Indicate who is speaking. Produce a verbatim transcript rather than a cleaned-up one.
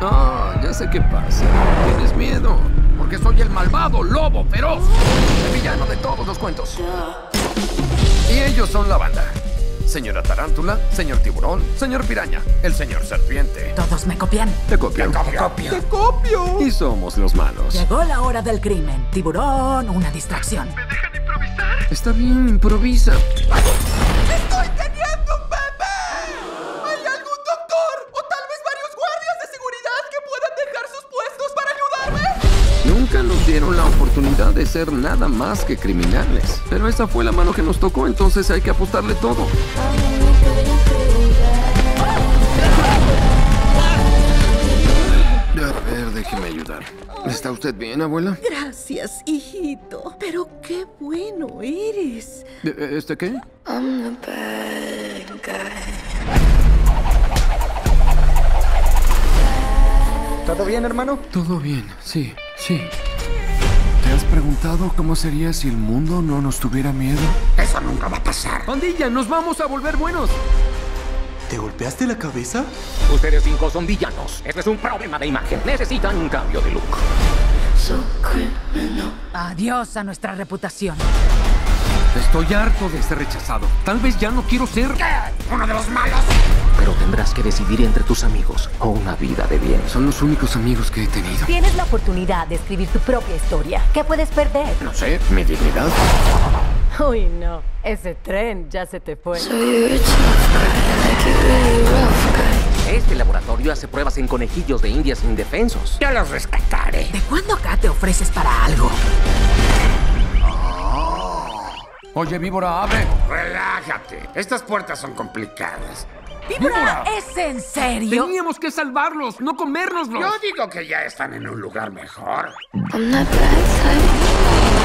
Speaker 1: Ah, ya sé qué pasa. Tienes miedo. Porque soy el malvado lobo feroz. El villano de todos los cuentos. Y ellos son la banda. Señora Tarántula, señor Tiburón, señor Piraña, el señor Serpiente.
Speaker 2: Todos me copian.
Speaker 1: Te copio.
Speaker 3: Te copio.
Speaker 1: Te copio. Y somos los malos.
Speaker 2: Llegó la hora del crimen. Tiburón, una distracción.
Speaker 3: ¿Me dejan improvisar?
Speaker 1: Está bien, improvisa.
Speaker 3: ¡Estoy teniendo un bebé! ¿Hay algún doctor o tal vez varios guardias de seguridad que puedan dejar sus puestos para ayudarme?
Speaker 1: Nunca nos dieron la oportunidad de ser nada más que criminales. Pero esa fue la mano que nos tocó, entonces hay que apostarle todo. A ver, déjeme ayudar. ¿Está usted bien, abuela?
Speaker 4: Gracias, hijito. Pero qué bueno eres.
Speaker 1: ¿Este qué?
Speaker 5: I'm the bad guy.
Speaker 3: ¿Todo bien, hermano?
Speaker 1: Todo bien, sí, sí. ¿Te has preguntado cómo sería si el mundo no nos tuviera miedo?
Speaker 3: Eso nunca va a pasar.
Speaker 1: ¡Pandilla, nos vamos a volver buenos!
Speaker 6: ¿Te golpeaste la cabeza?
Speaker 7: Ustedes cinco son villanos. Este es un problema de imagen. Necesitan un cambio de look.
Speaker 5: So criminal.
Speaker 2: Adiós a nuestra reputación.
Speaker 1: Estoy harto de ser rechazado. Tal vez ya no quiero ser...
Speaker 3: ¿Qué? ¿Uno de los malos?
Speaker 7: Pero tendrás que decidir entre tus amigos o una vida de bien.
Speaker 1: Son los únicos amigos que he tenido.
Speaker 8: Tienes la oportunidad de escribir tu propia historia. ¿Qué puedes perder?
Speaker 1: No sé, mi dignidad.
Speaker 8: Uy, no. Ese tren ya se te fue.
Speaker 5: So you're a tough guy, like you really rough guy.
Speaker 7: Este laboratorio hace pruebas en conejillos de indias indefensos.
Speaker 3: Yo los rescataré.
Speaker 2: ¿De cuándo acá te ofreces para algo?
Speaker 1: Oye, víbora, abre.
Speaker 3: Relájate. Estas puertas son complicadas.
Speaker 2: ¡Víbora! ¿Es en serio?
Speaker 1: Teníamos que salvarlos, no comérnoslos.
Speaker 3: Yo digo que ya están en un lugar mejor.
Speaker 5: I'm that bad type.